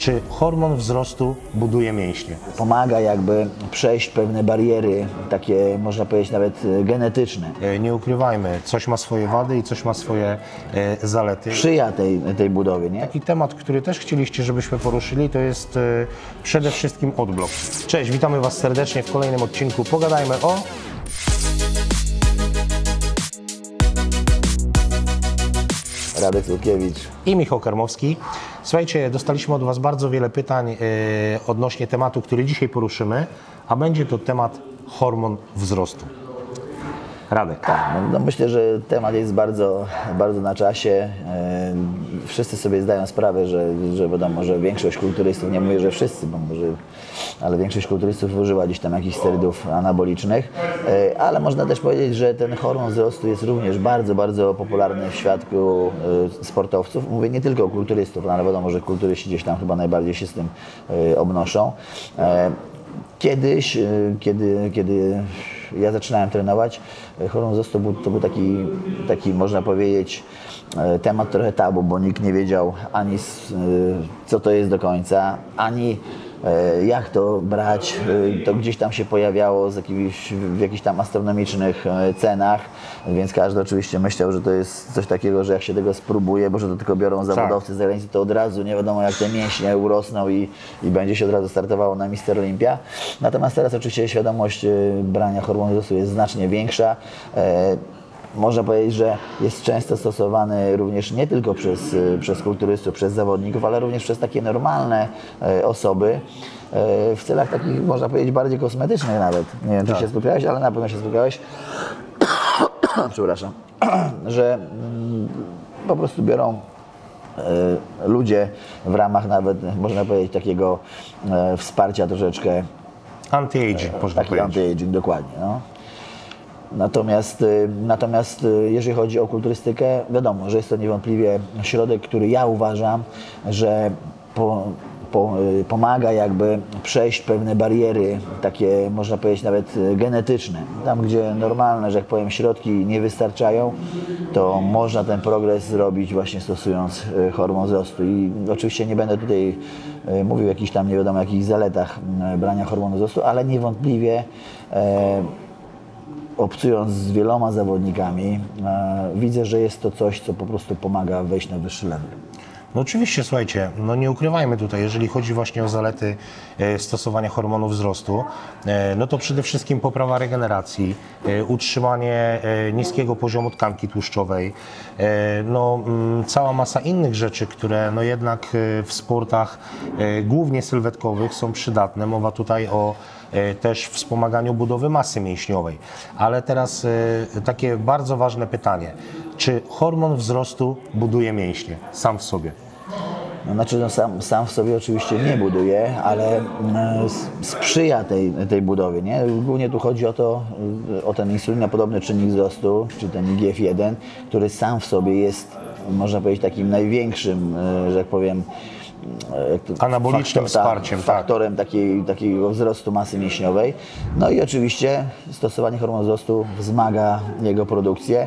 Czy hormon wzrostu buduje mięśnie? Pomaga jakby przejść pewne bariery, takie można powiedzieć nawet genetyczne. Nie ukrywajmy, coś ma swoje wady i coś ma swoje zalety. Sprzyja tej budowie, nie? Taki temat, który też chcieliście, żebyśmy poruszyli, to jest przede wszystkim odblok. Cześć, witamy Was serdecznie w kolejnym odcinku. Pogadajmy o... Radek Słodkiewicz I Michał Karmowski. Słuchajcie, dostaliśmy od Was bardzo wiele pytań odnośnie tematu, który dzisiaj poruszymy, a będzie to temat hormon wzrostu. Radek. Tak, no myślę, że temat jest bardzo na czasie. Wszyscy sobie zdają sprawę, że wiadomo, że większość kulturystów, nie mówię, że wszyscy, ale większość kulturystów używa gdzieś tam jakichś sterydów anabolicznych, ale można też powiedzieć, że ten hormon wzrostu jest również bardzo popularny w świadku sportowców. Mówię nie tylko o kulturystów, ale wiadomo, że kulturyści gdzieś tam chyba najbardziej się z tym obnoszą. Kiedyś, kiedy ja zaczynałem trenować, hormon wzrostu to był taki można powiedzieć temat trochę tabu, bo nikt nie wiedział ani co to jest do końca, ani jak to brać. To gdzieś tam się pojawiało w jakichś tam astronomicznych cenach, więc każdy oczywiście myślał, że to jest coś takiego, że jak się tego spróbuje, bo że to tylko biorą zawodowcy z zagranicy, to od razu nie wiadomo jak te mięśnie urosną i będzie się od razu startowało na Mister Olympia. Natomiast teraz oczywiście świadomość brania hormonu wzrostu jest znacznie większa. Można powiedzieć, że jest często stosowany również nie tylko przez kulturystów, przez zawodników, ale również przez takie normalne osoby w celach takich, można powiedzieć, bardziej kosmetycznych nawet. Nie wiem, czy się spotkałeś, ale na pewno się spotkałeś. Przepraszam. Że po prostu biorą ludzie w ramach nawet, można powiedzieć, takiego wsparcia troszeczkę. Anti-aging, można powiedzieć. Anti-aging, dokładnie. No. Natomiast jeżeli chodzi o kulturystykę, wiadomo, że jest to niewątpliwie środek, który ja uważam, że pomaga jakby przejść pewne bariery, takie można powiedzieć nawet genetyczne. Tam, gdzie normalne, że jak powiem, środki nie wystarczają, to można ten progres zrobić właśnie stosując hormon wzrostu. I oczywiście nie będę tutaj mówił o jakichś tam nie wiadomo jakich zaletach brania hormonu wzrostu, ale niewątpliwie obcując z wieloma zawodnikami, widzę, że jest to coś, co po prostu pomaga wejść na wyższy level. No oczywiście, słuchajcie, no nie ukrywajmy tutaj, jeżeli chodzi właśnie o zalety stosowania hormonu wzrostu, no to przede wszystkim poprawa regeneracji, utrzymanie niskiego poziomu tkanki tłuszczowej, no cała masa innych rzeczy, które no jednak w sportach głównie sylwetkowych są przydatne. Mowa tutaj o też wspomaganiu budowy masy mięśniowej. Ale teraz takie bardzo ważne pytanie. Czy hormon wzrostu buduje mięśnie sam w sobie? No, znaczy, sam w sobie oczywiście nie buduje, ale sprzyja tej budowie. Nie? Głównie tu chodzi o ten insulinopodobny czynnik wzrostu, czy ten IGF-1, który sam w sobie jest, można powiedzieć, takim największym, że tak powiem, anabolicznym wsparciem, faktorem takiego wzrostu masy mięśniowej. No i oczywiście stosowanie hormonu wzrostu wzmaga jego produkcję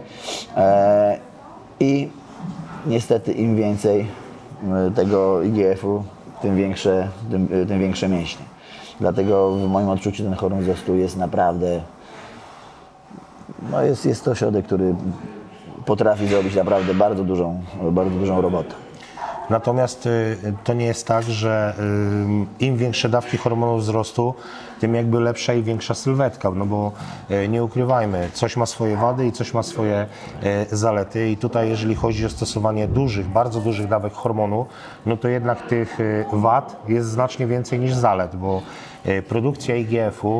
i niestety im więcej tego IGF-u, tym większe mięśnie. Dlatego w moim odczuciu ten hormon wzrostu jest naprawdę, no jest to środek, który potrafi zrobić naprawdę bardzo dużą robotę. Natomiast to nie jest tak, że im większe dawki hormonu wzrostu, tym jakby lepsza i większa sylwetka, no bo nie ukrywajmy, coś ma swoje wady i coś ma swoje zalety i tutaj jeżeli chodzi o stosowanie bardzo dużych dawek hormonu, no to jednak tych wad jest znacznie więcej niż zalet, bo produkcja IGF-u,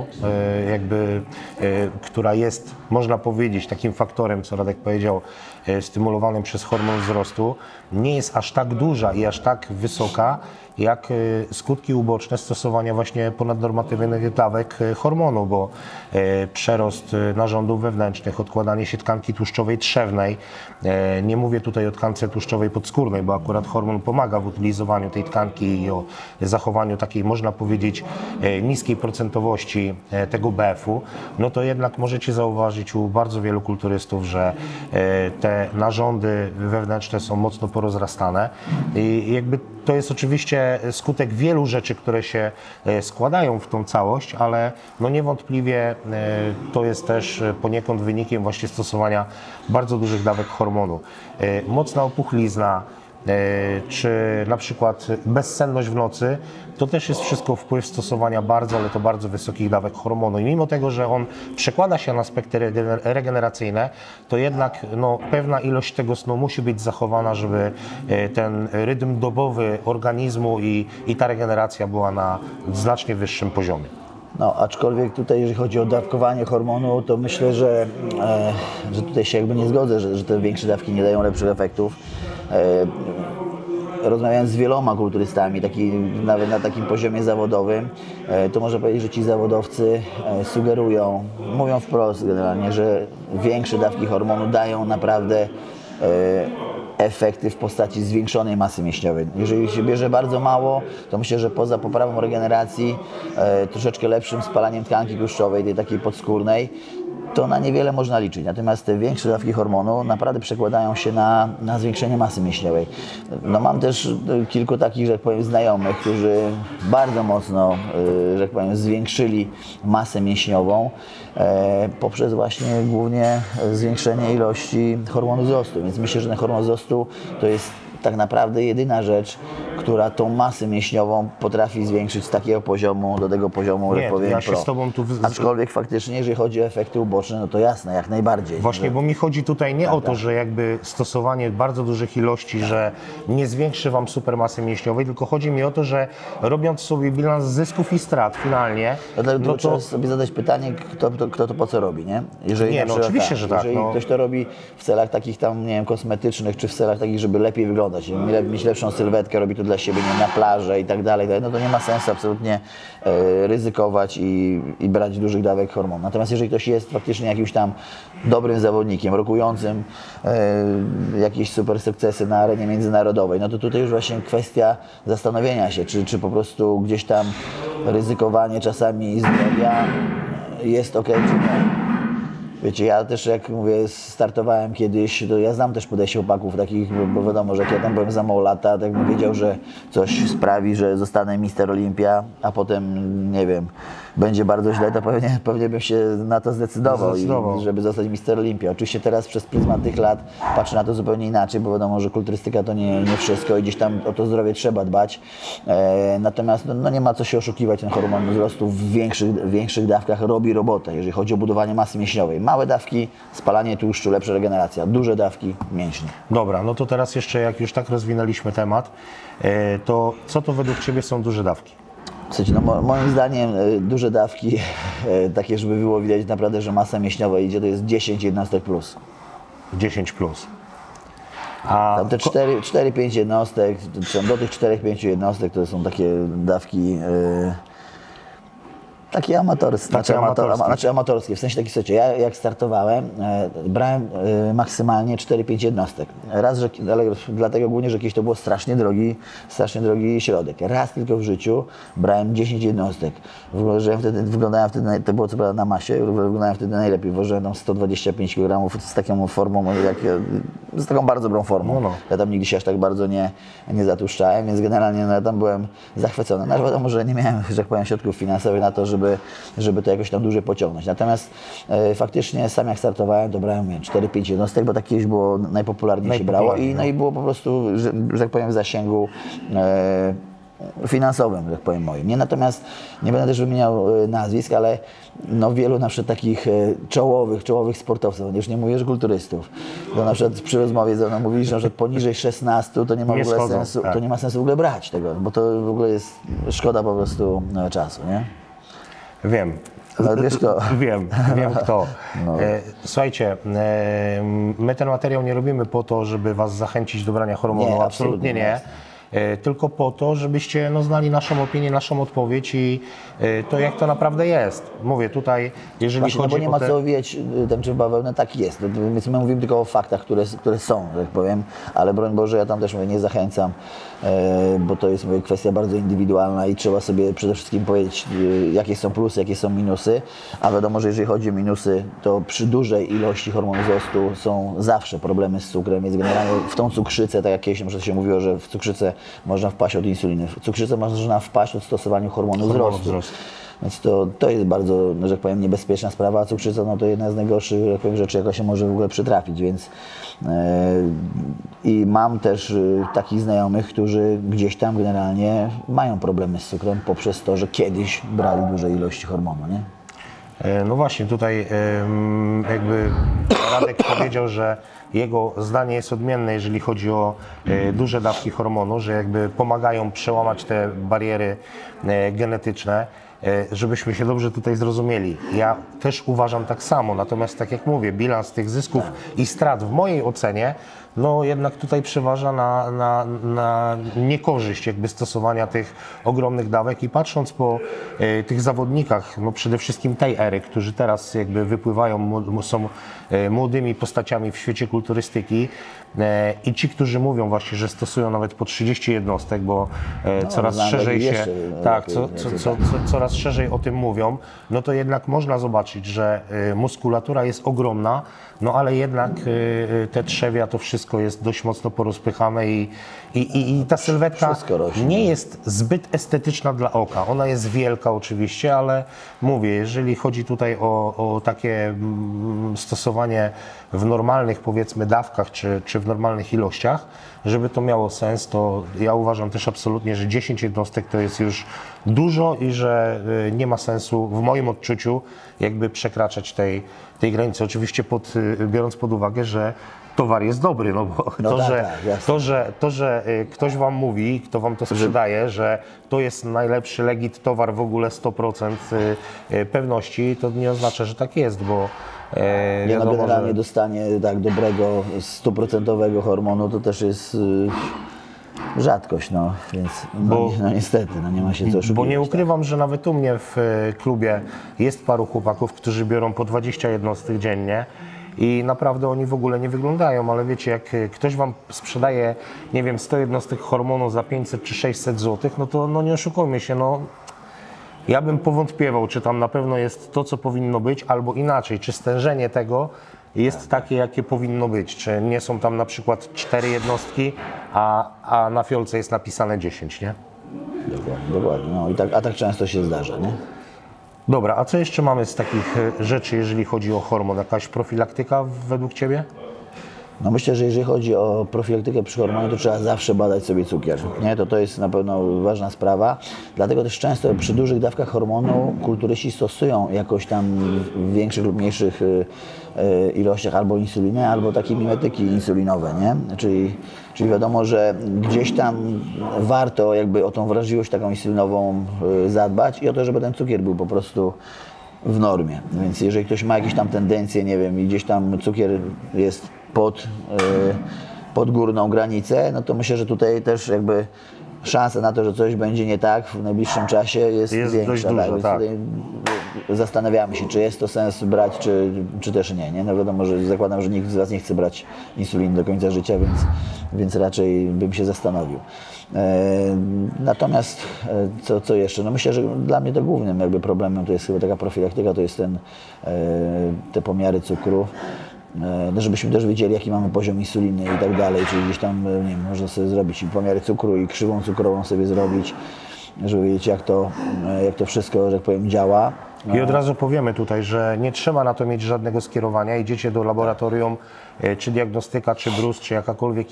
która jest, można powiedzieć, takim faktorem, co Radek powiedział, stymulowanym przez hormon wzrostu, nie jest aż tak duża i aż tak wysoka, jak skutki uboczne stosowania właśnie ponadnormatywnych dawek hormonu, bo przerost narządów wewnętrznych, odkładanie się tkanki tłuszczowej trzewnej, nie mówię tutaj o tkance tłuszczowej podskórnej, bo akurat hormon pomaga w utylizowaniu tej tkanki i o zachowaniu takiej, można powiedzieć, niskiej procentowości tego BF-u, no to jednak możecie zauważyć u bardzo wielu kulturystów, że te narządy wewnętrzne są mocno porozrastane i jakby To jest oczywiście skutek wielu rzeczy, które się składają w tą całość, ale no niewątpliwie to jest też poniekąd wynikiem właśnie stosowania bardzo dużych dawek hormonu. Mocna opuchlizna, czy na przykład bezsenność w nocy, to też jest wszystko wpływ stosowania bardzo, ale to bardzo wysokich dawek hormonu. I mimo tego, że on przekłada się na aspekty regeneracyjne, to jednak no, pewna ilość tego snu musi być zachowana, żeby ten rytm dobowy organizmu i ta regeneracja była na znacznie wyższym poziomie. No, aczkolwiek tutaj, jeżeli chodzi o dawkowanie hormonu, to myślę, że tutaj się jakby nie zgodzę, że te większe dawki nie dają lepszych efektów. Rozmawiając z wieloma kulturystami, nawet na takim poziomie zawodowym, to można powiedzieć, że ci zawodowcy sugerują, mówią wprost generalnie, że większe dawki hormonu dają naprawdę efekty w postaci zwiększonej masy mięśniowej. Jeżeli się bierze bardzo mało, to myślę, że poza poprawą regeneracji, troszeczkę lepszym spalaniem tkanki tłuszczowej, tej takiej podskórnej, to na niewiele można liczyć. Natomiast te większe dawki hormonu naprawdę przekładają się na zwiększenie masy mięśniowej. No, mam też kilku takich, że tak powiem, znajomych, którzy bardzo mocno, że tak powiem, zwiększyli masę mięśniową poprzez właśnie głównie zwiększenie ilości hormonu wzrostu. Więc myślę, że ten hormon wzrostu to jest tak naprawdę jedyna rzecz, która tą masę mięśniową potrafi zwiększyć z takiego poziomu do tego poziomu, że powiem, ja się z tobą tu... Aczkolwiek faktycznie, jeżeli chodzi o efekty uboczne, no to jasne, jak najbardziej. Właśnie, bo mi chodzi tutaj nie o to, że jakby stosowanie bardzo dużych ilości, że nie zwiększy wam supermasy mięśniowej, tylko chodzi mi o to, że robiąc sobie bilans zysków i strat finalnie, no to trzeba sobie zadać pytanie, kto to po co robi, nie? Jeżeli Nie, na no przykład, oczywiście, że tak, Jeżeli no. ktoś to robi w celach takich tam, nie wiem, kosmetycznych, czy w celach takich, żeby lepiej wyglądać, mieć lepszą sylwetkę, robi to dla siebie, nie, na plażę i tak dalej, no to nie ma sensu absolutnie ryzykować i brać dużych dawek hormonu. Natomiast jeżeli ktoś jest faktycznie jakimś tam dobrym zawodnikiem, rokującym jakieś super sukcesy na arenie międzynarodowej, no to tutaj już właśnie kwestia zastanowienia się, czy po prostu gdzieś tam ryzykowanie czasami zdrowia jest ok, czy nie. Wiecie, ja też, jak mówię, startowałem kiedyś, to ja znam też podejście chłopaków takich, bo wiadomo, że jak ja tam byłem za mało lata, tak bym wiedział, że coś sprawi, że zostanę Mister Olimpia, a potem, nie wiem, będzie bardzo źle, to pewnie bym się na to zdecydował. Żeby zostać Mister Olimpia. Oczywiście teraz przez pryzmat tych lat patrzę na to zupełnie inaczej, bo wiadomo, że kulturystyka to nie wszystko i gdzieś tam o to zdrowie trzeba dbać. Natomiast no nie ma co się oszukiwać, ten hormon wzrostu w większych dawkach robi robotę, jeżeli chodzi o budowanie masy mięśniowej. Małe dawki, spalanie tłuszczu, lepsza regeneracja. Duże dawki, mięśnie. Dobra, no to teraz jeszcze, jak już tak rozwinęliśmy temat, to co to według Ciebie są duże dawki? Słuchajcie, no moim zdaniem duże dawki, takie, żeby było widać naprawdę, że masa mięśniowa idzie, to jest 10 jednostek plus. 10 plus. A Tam te 4-5 jednostek, do tych 4-5 jednostek to są takie dawki takie amatorskie, znaczy amatorskie, w sensie taki, słuchajcie, ja jak startowałem, brałem maksymalnie 4-5 jednostek. Raz, ale dlatego głównie, że kiedyś to było strasznie drogi środek. Raz tylko w życiu brałem 10 jednostek. Wyglądałem wtedy, to było co prawda na masie, wyglądałem wtedy najlepiej, ważyłem tam 125 kg z taką formą, z taką bardzo dobrą formą. No. Ja tam nigdy się aż tak bardzo nie zatłuszczałem, więc generalnie no, ja tam byłem zachwycony. No, wiadomo, że nie miałem, że tak powiem, środków finansowych na to, żeby to jakoś tam dłużej pociągnąć. Natomiast faktycznie sam jak startowałem, to brałem 4-5 jednostek, bo tak kiedyś było najpopularniej się brało i było po prostu, że tak powiem, w zasięgu finansowym, że tak powiem, moim. Nie, natomiast nie będę też wymieniał nazwisk, ale no wielu na przykład takich czołowych sportowców, już nie mówię, że kulturystów, to na przykład przy rozmowie ze mną mówili, że poniżej 16 to nie ma w ogóle sensu, to nie ma sensu w ogóle brać tego, bo to w ogóle jest szkoda po prostu czasu, nie? Wiem. Ale wiesz kto? Wiem kto. No. Słuchajcie, my ten materiał nie robimy po to, żeby Was zachęcić do brania hormonu, Nie, absolutnie nie. Tylko po to, żebyście znali naszą opinię, naszą odpowiedź i to, jak to naprawdę jest. Mówię tutaj, jeżeli Właśnie, chodzi no bo nie o ma te... co owijać tęczy w bawełnę, tak jest. Więc my mówimy tylko o faktach, które są, że tak powiem, ale broń Boże, ja tam też mówię, nie zachęcam, bo to jest kwestia bardzo indywidualna i trzeba sobie przede wszystkim powiedzieć, jakie są plusy, jakie są minusy, a wiadomo, że jeżeli chodzi o minusy, to przy dużej ilości hormonu wzrostu są zawsze problemy z cukrem, więc generalnie w tą cukrzycę, tak jak kiedyś na przykład się mówiło, że w cukrzycę można wpaść od insuliny. W cukrzycę można wpaść od stosowania hormonu Hormonu wzrostu. Więc to jest bardzo, że tak powiem, niebezpieczna sprawa, a cukrzyca no to jedna z najgorszych, jak powiem, rzeczy, jaka się może w ogóle przytrafić, więc i mam też takich znajomych, którzy gdzieś tam generalnie mają problemy z cukrem poprzez to, że kiedyś brali duże ilości hormonu, nie? No właśnie, tutaj jakby Radek powiedział, że jego zdanie jest odmienne, jeżeli chodzi o duże dawki hormonu, że jakby pomagają przełamać te bariery genetyczne, żebyśmy się dobrze tutaj zrozumieli. Ja też uważam tak samo, natomiast tak jak mówię, bilans tych zysków i strat w mojej ocenie, no jednak tutaj przeważa na niekorzyść jakby stosowania tych ogromnych dawek i patrząc po tych zawodnikach, no przede wszystkim tej ery, którzy teraz jakby wypływają, są młodymi postaciami w świecie kulturystyki i ci, którzy mówią właśnie, że stosują nawet po 30 jednostek, bo coraz szerzej się, tak, coraz szerzej o tym mówią, no to jednak można zobaczyć, że muskulatura jest ogromna, no ale jednak te trzewia, to wszystko jest dość mocno porozpychane i ta sylwetka nie jest zbyt estetyczna dla oka. Ona jest wielka oczywiście, ale mówię, jeżeli chodzi tutaj o takie stosowanie w normalnych, powiedzmy, dawkach czy w normalnych ilościach, żeby to miało sens, to ja uważam też absolutnie, że 10 jednostek to jest już dużo i że nie ma sensu w moim odczuciu jakby przekraczać tej granicy. Oczywiście biorąc pod uwagę, że towar jest dobry, no bo to, że ktoś wam mówi, kto wam to sprzedaje, że to jest najlepszy legit towar w ogóle 100% pewności, to nie oznacza, że tak jest, bo no generalnie dostanie tak dobrego, 100% hormonu to też jest rzadkość, no, więc no niestety, no nie ma się co oszukiwać. Bo nie ukrywam, że nawet u mnie w klubie jest paru chłopaków, którzy biorą po 20 jednostek dziennie i naprawdę oni w ogóle nie wyglądają, ale wiecie, jak ktoś wam sprzedaje, nie wiem, 100 jednostek hormonu za 500 czy 600 zł, no to no nie oszukujmy się, no ja bym powątpiewał, czy tam na pewno jest to, co powinno być, albo inaczej, czy stężenie tego jest takie, jakie powinno być, czy nie są tam na przykład 4 jednostki, a na fiolce jest napisane 10, nie? Dokładnie, no a tak często się zdarza, nie? Dobra, a co jeszcze mamy z takich rzeczy, jeżeli chodzi o hormon? Jakaś profilaktyka według Ciebie? No myślę, że jeżeli chodzi o profilaktykę przy hormonie, to trzeba zawsze badać sobie cukier. Nie? To jest na pewno ważna sprawa. Dlatego też często przy dużych dawkach hormonu kulturyści stosują jakoś tam w większych lub mniejszych ilościach albo insulinę, albo takie mimetyki insulinowe, nie? Czyli wiadomo, że gdzieś tam warto jakby o tą wrażliwość taką insulinową zadbać i o to, żeby ten cukier był po prostu w normie. Więc jeżeli ktoś ma jakieś tam tendencje, nie wiem, i gdzieś tam cukier jest pod górną granicę, no to myślę, że tutaj też jakby szansa na to, że coś będzie nie tak w najbliższym czasie jest większa. Dość duża, Więc tak. tutaj zastanawiamy się, czy jest to sens brać, czy też nie. No wiadomo, że zakładam, że nikt z Was nie chce brać insuliny do końca życia, więc raczej bym się zastanowił. Natomiast co jeszcze? No myślę, że dla mnie to głównym jakby problemem to jest chyba taka profilaktyka, to jest te pomiary cukru. Żebyśmy też wiedzieli, jaki mamy poziom insuliny i tak dalej, czyli gdzieś tam, nie wiem, można sobie zrobić i pomiary cukru i krzywą cukrową sobie zrobić, żeby wiedzieć, jak to wszystko, że tak powiem, działa. I od razu powiemy tutaj, że nie trzeba na to mieć żadnego skierowania. Idziecie do laboratorium, czy diagnostyka, czy brus, czy jakakolwiek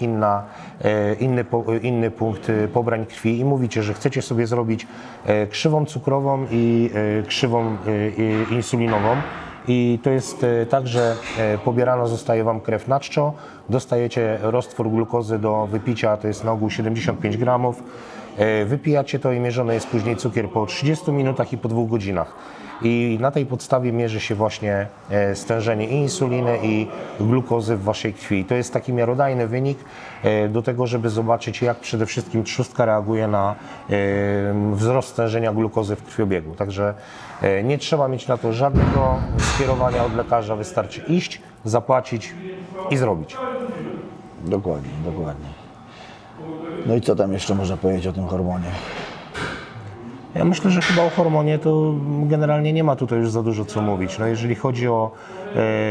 inny punkt pobrań krwi i mówicie, że chcecie sobie zrobić krzywą cukrową i krzywą insulinową. I to jest tak, że pobierana zostaje Wam krew na czczo, dostajecie roztwór glukozy do wypicia, to jest na ogół 75 gramów. Wypijacie to i mierzony jest później cukier po 30 minutach i po 2 godzinach. I na tej podstawie mierzy się właśnie stężenie i insuliny, i glukozy w Waszej krwi. To jest taki miarodajny wynik do tego, żeby zobaczyć, jak przede wszystkim trzustka reaguje na wzrost stężenia glukozy w krwiobiegu. Także nie trzeba mieć na to żadnego skierowania od lekarza, wystarczy iść, zapłacić i zrobić. Dokładnie. No i co tam jeszcze można powiedzieć o tym hormonie? Ja myślę, że chyba o hormonie to generalnie nie ma tutaj już za dużo co mówić. No jeżeli chodzi o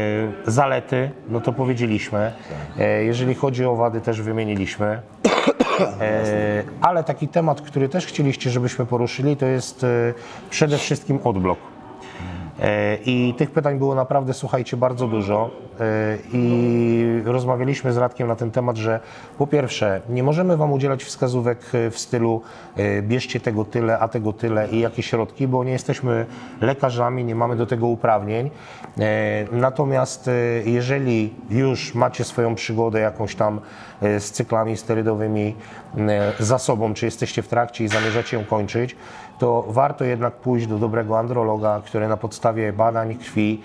zalety, no to powiedzieliśmy. Jeżeli chodzi o wady, też wymieniliśmy. Ale taki temat, który też chcieliście, żebyśmy poruszyli, to jest przede wszystkim odblok. I tych pytań było naprawdę, słuchajcie, bardzo dużo i rozmawialiśmy z Radkiem na ten temat, że po pierwsze nie możemy Wam udzielać wskazówek w stylu bierzcie tego tyle, a tego tyle i jakie środki, bo nie jesteśmy lekarzami, nie mamy do tego uprawnień. Natomiast jeżeli już macie swoją przygodę jakąś tam z cyklami sterydowymi za sobą, czy jesteście w trakcie i zamierzacie ją kończyć, to warto jednak pójść do dobrego androloga, który na podstawie badań krwi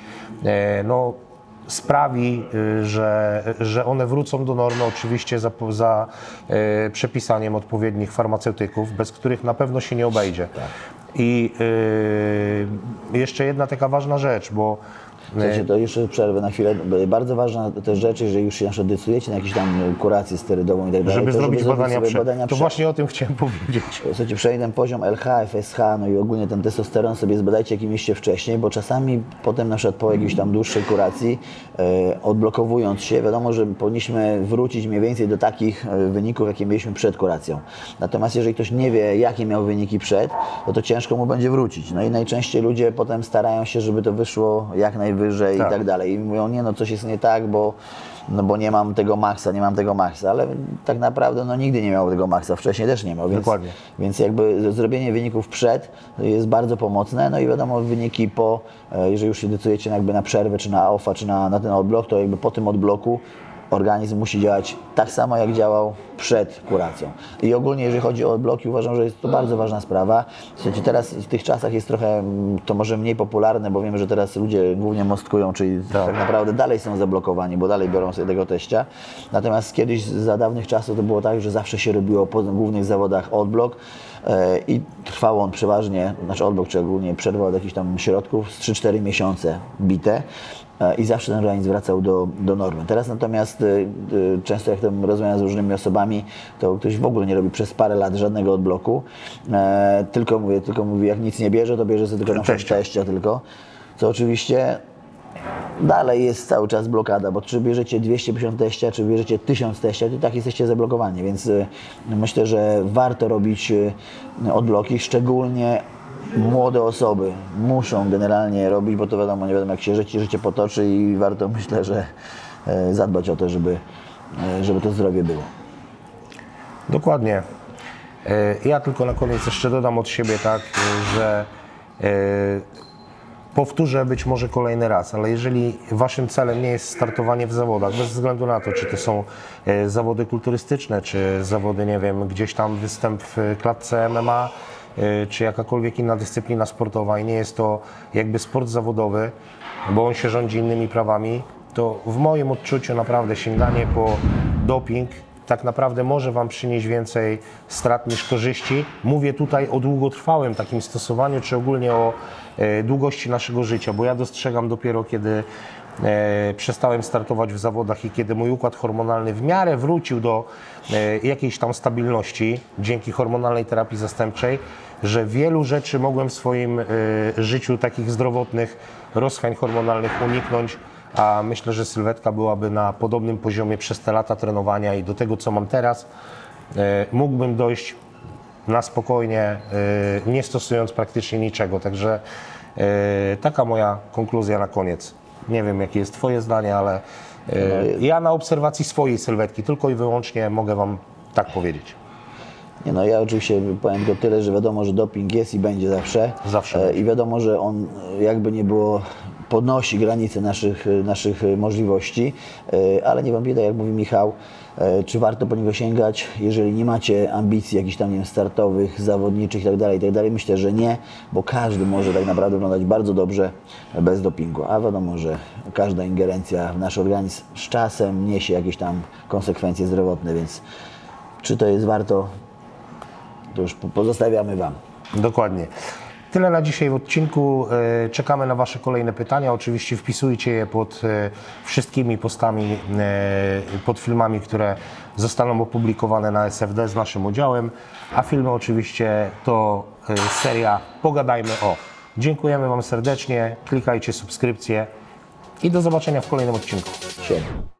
sprawi, że one wrócą do normy, oczywiście za przepisaniem odpowiednich farmaceutyków, bez których na pewno się nie obejdzie. Tak. I jeszcze jedna taka ważna rzecz, bo Słuchajcie, to jeszcze przerwę na chwilę. Bardzo ważna też rzecz, jeżeli już się na przykład decydujecie na jakąś tam kurację sterydową i tak dalej, żeby zrobić badania przed. To przed. właśnie o tym chciałem powiedzieć. Słuchajcie, przejdę poziom LH, FSH, no i ogólnie ten testosteron sobie zbadajcie, jaki mieliście wcześniej, bo czasami potem na przykład po jakiejś tam dłuższej kuracji, odblokowując się, wiadomo, że powinniśmy wrócić mniej więcej do takich wyników, jakie mieliśmy przed kuracją. Natomiast jeżeli ktoś nie wie, jakie miał wyniki przed, to ciężko mu będzie wrócić. No i najczęściej ludzie potem starają się, żeby to wyszło jak najwyżej i tak dalej. I mówią, nie no, coś jest nie tak, bo nie mam tego maksa, ale tak naprawdę no, nigdy nie miał tego maksa, wcześniej też nie miał, więc jakby zrobienie wyników przed jest bardzo pomocne, no i wiadomo wyniki po, jeżeli już się decydujecie jakby na przerwę, czy na OFA, czy na ten odblok, to jakby po tym odbloku organizm musi działać tak samo, jak działał przed kuracją. I ogólnie, jeżeli chodzi o odbloki, uważam, że jest to bardzo ważna sprawa. Słuchajcie, teraz w tych czasach jest trochę to może mniej popularne, bo wiemy, że teraz ludzie głównie mostkują, czyli tak naprawdę dalej są zablokowani, bo dalej biorą sobie tego teścia. Natomiast kiedyś, za dawnych czasów, to było tak, że zawsze się robiło po głównych zawodach odblok i trwał on przeważnie, znaczy odblok, czy ogólnie przerwa od jakichś tam środków, z 3-4 miesiące bite. I zawsze ten organizm wracał do normy. Teraz natomiast często jak tam rozmawiam z różnymi osobami, to ktoś w ogóle nie robi przez parę lat żadnego odbloku, tylko mówi, jak nic nie bierze, to bierze sobie tylko na przykład teścia tylko, co oczywiście dalej jest cały czas blokada, bo czy bierzecie 250 teścia, czy bierzecie 1000 teścia, to i tak jesteście zablokowani, więc myślę, że warto robić odbloki, szczególnie młode osoby muszą generalnie robić, bo to wiadomo, nie wiadomo jak się życie potoczy i warto, myślę, że zadbać o to, żeby to zdrowie było. Dokładnie. Ja tylko na koniec jeszcze dodam od siebie tak, że powtórzę być może kolejny raz, ale jeżeli Waszym celem nie jest startowanie w zawodach, bez względu na to, czy to są zawody kulturystyczne, czy zawody, nie wiem, gdzieś tam występ w klatce MMA, czy jakakolwiek inna dyscyplina sportowa i nie jest to jakby sport zawodowy, bo on się rządzi innymi prawami, to w moim odczuciu naprawdę sięganie po doping tak naprawdę może Wam przynieść więcej strat niż korzyści. Mówię tutaj o długotrwałym takim stosowaniu, czy ogólnie o długości naszego życia, bo ja dostrzegam dopiero, kiedy przestałem startować w zawodach i kiedy mój układ hormonalny w miarę wrócił do jakiejś tam stabilności dzięki hormonalnej terapii zastępczej, że wielu rzeczy mogłem w swoim życiu takich zdrowotnych rozchwiań hormonalnych uniknąć, a myślę, że sylwetka byłaby na podobnym poziomie przez te lata trenowania i do tego, co mam teraz, mógłbym dojść na spokojnie, nie stosując praktycznie niczego. Także taka moja konkluzja na koniec. Nie wiem, jakie jest Twoje zdanie, ale ja na obserwacji swojej sylwetki tylko i wyłącznie mogę Wam tak powiedzieć. Nie no, ja oczywiście powiem tylko tyle, że wiadomo, że doping jest i będzie zawsze. I wiadomo, że on jakby nie było podnosi granice naszych możliwości, ale niewątpliwie, tak jak mówi Michał, czy warto po niego sięgać, jeżeli nie macie ambicji jakichś tam, nie wiem, startowych, zawodniczych itd., myślę, że nie, bo każdy może tak naprawdę wyglądać bardzo dobrze bez dopingu, a wiadomo, że każda ingerencja w nasz organizm z czasem niesie jakieś tam konsekwencje zdrowotne, więc czy to jest warto, to już pozostawiamy Wam. Dokładnie. Tyle na dzisiaj w odcinku. Czekamy na Wasze kolejne pytania. Oczywiście wpisujcie je pod wszystkimi postami, pod filmami, które zostaną opublikowane na SFD z naszym udziałem. A filmy oczywiście to seria Pogadajmy o. Dziękujemy Wam serdecznie. Klikajcie subskrypcję i do zobaczenia w kolejnym odcinku. Siema.